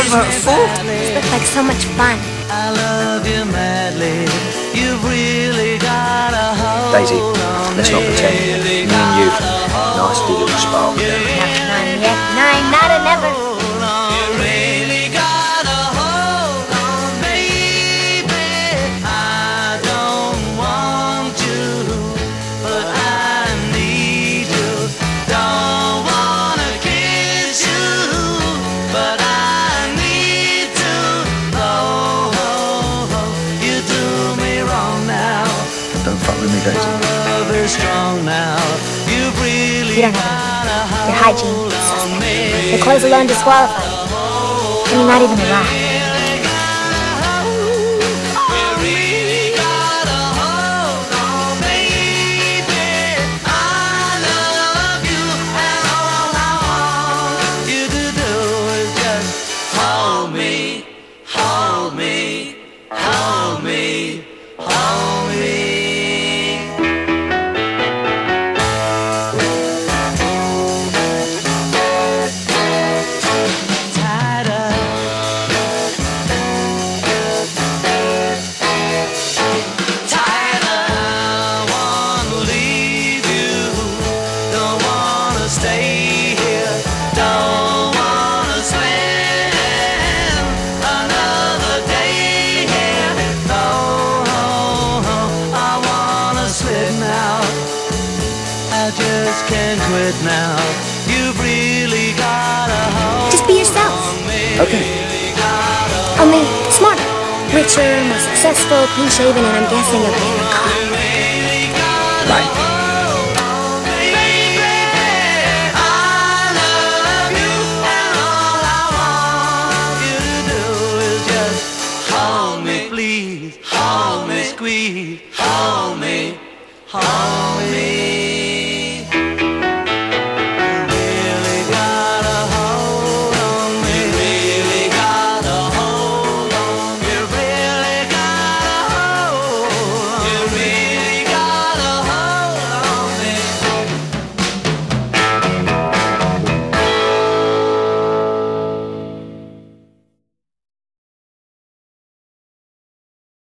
for a fool. This looks like so much fun. I love you madly. You've really got a hold. Daisy, let's not pretend. Me and you, nasty little spark. Not yet. Not a never. You really got a hold on, baby. I don't want you, but I need you. Don't wanna kiss you, but I need to. Oh, you do me wrong now. Don't fuck with me, Daisy. Love is strong now. You've really You don't have any. Your hygiene is suspect. Your clothes alone disqualified. And you're not even alive. Stay here, don't wanna spend another day here. Oh, I wanna slip now. I just can't quit now. You've really got a hold. Just be yourself. Okay. Only smarter, richer, more successful, clean-shaven, and I'm guessing a better car.